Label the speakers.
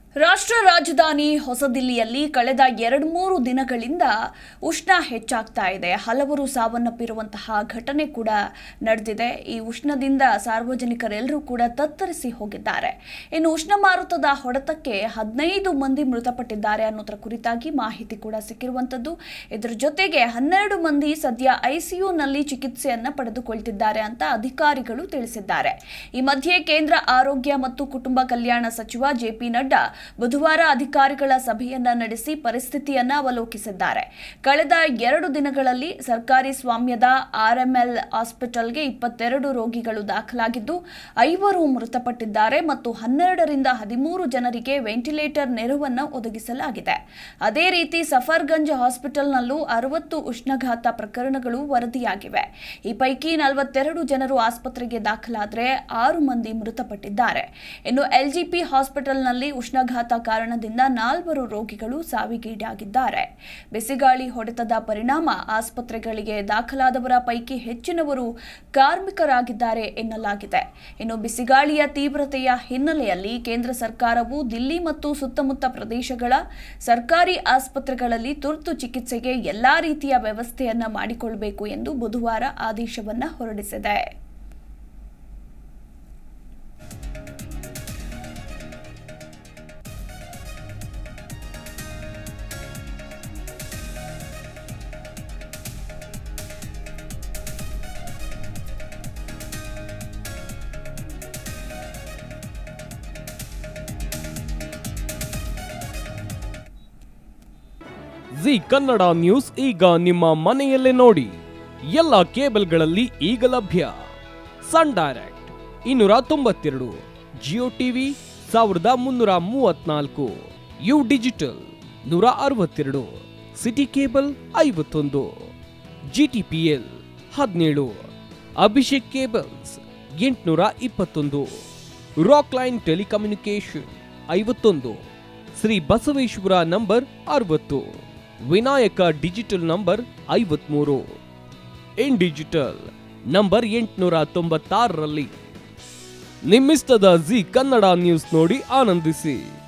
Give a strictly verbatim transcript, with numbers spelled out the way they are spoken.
Speaker 1: ರಾಷ್ಟ್ರ ರಾಜಧಾನಿ ಹೊಸದಿಲ್ಲಿಯಲ್ಲಿ ಕಳೆದ ಎರಡು ಮೂರು ದಿನಗಳಿಂದ ಉಷ್ಣ ಹೆಚ್ಚಾಗ್ತಾ ಇದೆ. ಹಲವರು ಸಾವನ್ನಪ್ಪಿರುವಂತಹ ಘಟನೆ ಕೂಡ ನಡೆದಿದೆ. ಈ ಉಷ್ಣದಿಂದ ಸಾರ್ವಜನಿಕರೆಲ್ಲರೂ ಕೂಡ ತತ್ತರಿಸಿ ಹೋಗಿದ್ದಾರೆ. ಇನ್ನು ಉಷ್ಣ ಮಾರುತದ ಹೊಡೆತಕ್ಕೆ ಹದಿನೈದು ಮಂದಿ ಮೃತಪಟ್ಟಿದ್ದಾರೆ ಅನ್ನೋದರ ಕುರಿತಾಗಿ ಮಾಹಿತಿ ಕೂಡ ಸಿಕ್ಕಿರುವಂತದ್ದು. ಇದರ ಜೊತೆಗೆ ಹನ್ನೆರಡು ಮಂದಿ ಸದ್ಯ ಐಸಿಯುನಲ್ಲಿ ಚಿಕಿತ್ಸೆಯನ್ನ ಪಡೆದುಕೊಳ್ತಿದ್ದಾರೆ ಅಂತ ಅಧಿಕಾರಿಗಳು ತಿಳಿಸಿದ್ದಾರೆ. ಈ ಮಧ್ಯೆ ಕೇಂದ್ರ ಆರೋಗ್ಯ ಮತ್ತು ಕುಟುಂಬ ಕಲ್ಯಾಣ ಸಚಿವ ಜೆ ಪಿ ನಡ್ಡಾ ಬುಧವಾರ ಅಧಿಕಾರಿಗಳ ಸಭೆಯನ್ನ ನಡೆಸಿ ಪರಿಸ್ಥಿತಿಯನ್ನ ಅವಲೋಕಿಸಿದ್ದಾರೆ. ಕಳೆದ ಎರಡು ದಿನಗಳಲ್ಲಿ ಸರ್ಕಾರಿ ಸ್ವಾಮ್ಯದ ಆರ್ಎಂಎಲ್ ಹಾಸ್ಪಿಟಲ್ಗೆ ಇಪ್ಪತ್ತೆರಡು ರೋಗಿಗಳು ದಾಖಲಾಗಿದ್ದು ಐವರು ಮೃತಪಟ್ಟಿದ್ದಾರೆ ಮತ್ತು ಹನ್ನೆರಡರಿಂದ ಹದಿಮೂರು ಜನರಿಗೆ ವೆಂಟಿಲೇಟರ್ ನೆರವನ್ನು ಒದಗಿಸಲಾಗಿದೆ. ಅದೇ ರೀತಿ ಸಫರ್ಗಂಜ್ ಹಾಸ್ಪಿಟಲ್ನಲ್ಲೂ ಅರವತ್ತು ಉಷ್ಣಘಾತ ಪ್ರಕರಣಗಳು ವರದಿಯಾಗಿವೆ. ಈ ಪೈಕಿ ನಲವತ್ತೆರಡು ಜನರು ಆಸ್ಪತ್ರೆಗೆ ದಾಖಲಾದರೆ ಆರು ಮಂದಿ ಮೃತಪಟ್ಟಿದ್ದಾರೆ. ಇನ್ನು ಎಲ್ಜಿಪಿ ಹಾಸ್ಪಿಟಲ್ನಲ್ಲಿ ಉಷ್ಣಘಾತ ಕಾರಣದಿಂದ ನಾಲ್ವರು ರೋಗಿಗಳು ಸಾವಿಗೀಡಾಗಿದ್ದಾರೆ. ಬಿಸಿಗಾಳಿ ಹೊಡೆತದ ಪರಿಣಾಮ ಆಸ್ಪತ್ರೆಗಳಿಗೆ ದಾಖಲಾದವರ ಪೈಕಿ ಹೆಚ್ಚಿನವರು ಕಾರ್ಮಿಕರಾಗಿದ್ದಾರೆ ಎನ್ನಲಾಗಿದೆ. ಇನ್ನು ಬಿಸಿಗಾಳಿಯ ತೀವ್ರತೆಯ ಹಿನ್ನೆಲೆಯಲ್ಲಿ ಕೇಂದ್ರ ಸರ್ಕಾರವು ದಿಲ್ಲಿ ಮತ್ತು ಸುತ್ತಮುತ್ತ ಪ್ರದೇಶಗಳ ಸರ್ಕಾರಿ ಆಸ್ಪತ್ರೆಗಳಲ್ಲಿ ತುರ್ತು ಚಿಕಿತ್ಸೆಗೆ ಎಲ್ಲಾ ರೀತಿಯ ವ್ಯವಸ್ಥೆಯನ್ನ ಮಾಡಿಕೊಳ್ಳಬೇಕು ಎಂದು ಬುಧವಾರ ಆದೇಶವನ್ನ ಹೊರಡಿಸಿದೆ.
Speaker 2: ಜಿ ಕನ್ನಡ ನ್ಯೂಸ್ ಈಗ ನಿಮ್ಮ ಮನೆಯಲ್ಲೇ ನೋಡಿ. ಎಲ್ಲ ಕೇಬಲ್ಗಳಲ್ಲಿ ಈಗ ಲಭ್ಯ. ಸನ್ ಡೈರೆಕ್ಟ್ ಇನ್ನೂರ ತೊಂಬತ್ತೆರಡು, ಜಿಯೋ ಟಿವಿ ಸಾವಿರದ ಮುನ್ನೂರ ಮೂವತ್ನಾಲ್ಕು, ಯು ಡಿಜಿಟಲ್ ನೂರ ಅರವತ್ತೆರಡು, ಸಿಟಿ ಕೇಬಲ್ ಐವತ್ತೊಂದು, ಜಿಟಿಪಿಎಲ್ ಹದಿನೇಳು, ಅಭಿಷೇಕ್ ಕೇಬಲ್ಸ್ ಎಂಟುನೂರ ಇಪ್ಪತ್ತೊಂದು, ರಾಕ್ ಲೈನ್ ಟೆಲಿಕಮ್ಯುನಿಕೇಶನ್ ಐವತ್ತೊಂದು, ಶ್ರೀ ಬಸವೇಶ್ವರ ನಂಬರ್ ಅರವತ್ತು, ವಿನಾಯಕ ಡಿಜಿಟಲ್ ನಂಬರ್ ಐವತ್ಮೂರು, ಇನ್ ಡಿಜಿಟಲ್ ನಂಬರ್ ಎಂಟುನೂರ ತೊಂಬತ್ತಾರರಲ್ಲಿ. ನಿಮ್ಮಿಸ್ತದ ಜಿ ಕನ್ನಡ ನ್ಯೂಸ್ ನೋಡಿ ಆನಂದಿಸಿ.